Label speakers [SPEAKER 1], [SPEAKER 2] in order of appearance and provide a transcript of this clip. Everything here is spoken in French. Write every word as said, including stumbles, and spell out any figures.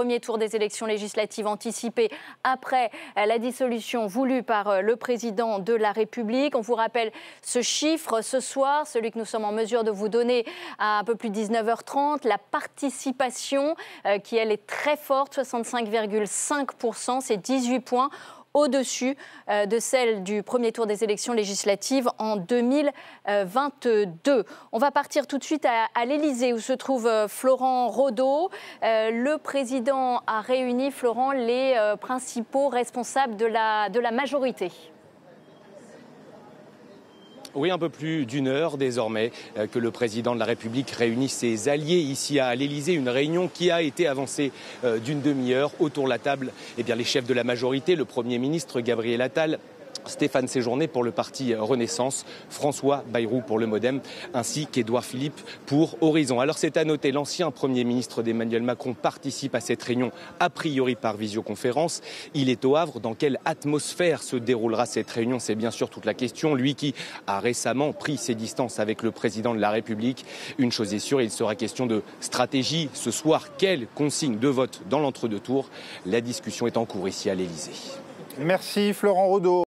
[SPEAKER 1] premier tour des élections législatives anticipées après la dissolution voulue par le président de la République. On vous rappelle ce chiffre ce soir, celui que nous sommes en mesure de vous donner à un peu plus de dix-neuf heures trente. La participation euh, qui, elle, est très forte, soixante-cinq virgule cinq pour cent, c'est dix-huit points au-dessus euh, de celle du premier tour des élections législatives en deux mille vingt-deux. On va partir tout de suite à, à l'Élysée où se trouve euh, Florent Raudeau. Euh, le président a réuni, Florent, les euh, principaux responsables de la, de la majorité.
[SPEAKER 2] Oui, un peu plus d'une heure désormais euh, que le président de la République réunit ses alliés ici à l'Élysée. Une réunion qui a été avancée euh, d'une demi-heure. Autour de la table, eh bien, les chefs de la majorité, le Premier ministre Gabriel Attal, Stéphane Séjourné pour le parti Renaissance, François Bayrou pour le Modem, ainsi qu'Édouard Philippe pour Horizon. Alors c'est à noter, l'ancien Premier ministre d'Emmanuel Macron participe à cette réunion a priori par visioconférence. Il est au Havre. Dans quelle atmosphère se déroulera cette réunion? C'est bien sûr toute la question. Lui qui a récemment pris ses distances avec le président de la République. Une chose est sûre, il sera question de stratégie. Ce soir, quelle consigne de vote dans l'entre-deux tours? La discussion est en cours ici à l'Élysée.
[SPEAKER 3] Merci Florent Raudeau.